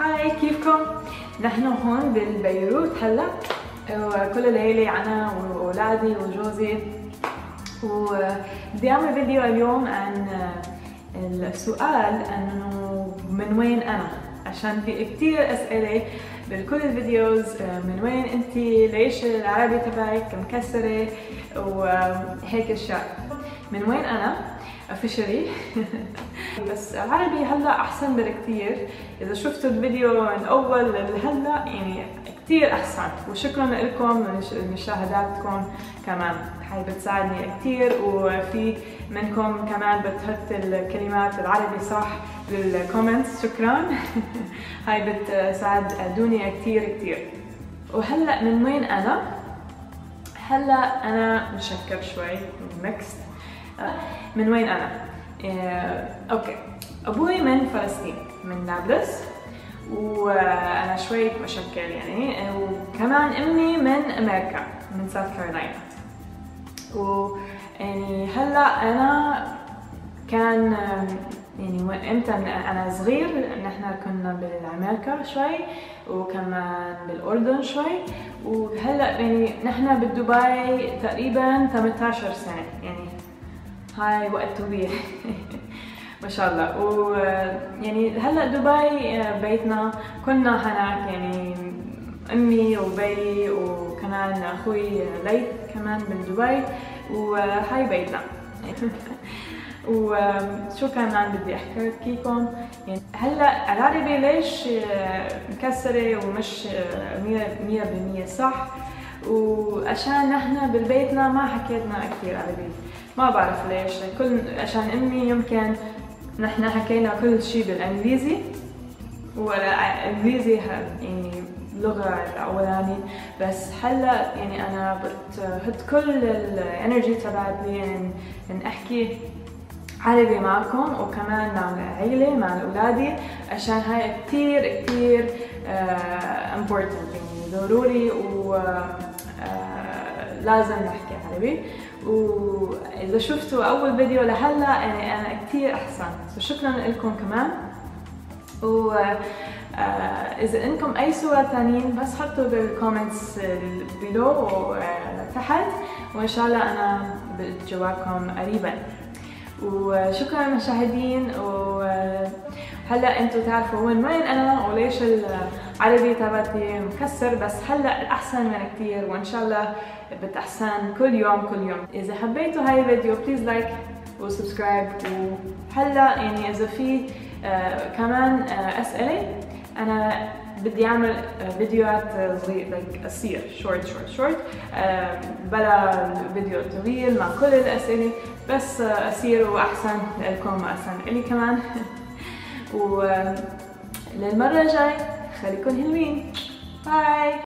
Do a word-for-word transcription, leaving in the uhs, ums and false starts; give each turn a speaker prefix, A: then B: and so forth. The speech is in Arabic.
A: هاي كيفكم؟ نحن هون بالبيروت هلا، وكل ليلة أنا وأولادي وجوزي، وبدي أعمل فيديو اليوم عن السؤال إنه من وين أنا؟ عشان في كتير أسئلة بكل الفيديوز، من وين أنت؟ ليش العربي تبعك مكسرة؟ وهيك أشياء. من وين أنا؟ officially بس العربي هلا احسن بكثير. اذا شفتوا الفيديو من اول لهلا يعني كثير احسن، وشكرا لكم لمشاهداتكم كمان، هاي بتساعدني كثير، وفي منكم كمان بتحط الكلمات العربي صح بالكومنتس، شكرا هاي بتساعدوني كثير كثير. وهلا من وين انا؟ هلا انا مشكل شوي ميكست. من وين أنا؟ إيه، أوكي، أبوي من فلسطين، من نابلس، وأنا شوي مشكل يعني، وكمان أمي من أمريكا، من ساوث كارولاينا. ويعني هلا أنا كان يعني إمتى أنا صغير نحن كنا بأمريكا شوي، وكمان بالأردن شوي، وهلا يعني نحن بدبي تقريبا ثمانية عشر سنة، يعني هاي وقت طويل ما شاء الله. ويعني هلا دبي بيتنا، كنا هناك يعني امي وبي وكمان اخوي ليث كمان من دبي، وهاي بيتنا وشو كمان بدي احكي لكم، يعني هلا العربي ليش مكسره ومش مية بالمية صح؟ وعشان نحن ببيتنا ما حكيتنا كثير عربي، ما بعرف ليش، كل عشان امي يمكن نحن حكينا كل شيء بالانجليزي، والانجليزي يعني اللغه الاولاني، بس هلا يعني انا بحط كل الانرجي تبعتي ان احكي عربي معكم، وكمان مع العيله مع اولادي، عشان هاي كثير كثير امبورتنت، يعني ضروري و لازم نحكي عربي. واذا شفتوا اول فيديو لهلا يعني انا كثير احسن، شكرا لكم كمان. واذا انكم اي سؤال ثانيين بس حطوا بالكومنتس بلو تحت، وان شاء الله انا بجاوبكم قريبا. وشكرا للمشاهدين، وهلا انتم تعرفوا من وين انا وليش العربي تبعتي مكسر، بس هلا الاحسن من كثير، وان شاء الله بتحسن كل يوم كل يوم. اذا حبيتوا هاي الفيديو بليز لايك وسبسكرايب. وهلا يعني اذا في آه كمان آه اسئله، انا بدي اعمل فيديوهات صغيره like قصير شورت شورت شورت بلا فيديو طويل مع كل الاسئله، بس قصير واحسن لكم واحسن الي كمان وللمره الجاي خليكم حلوين. باي.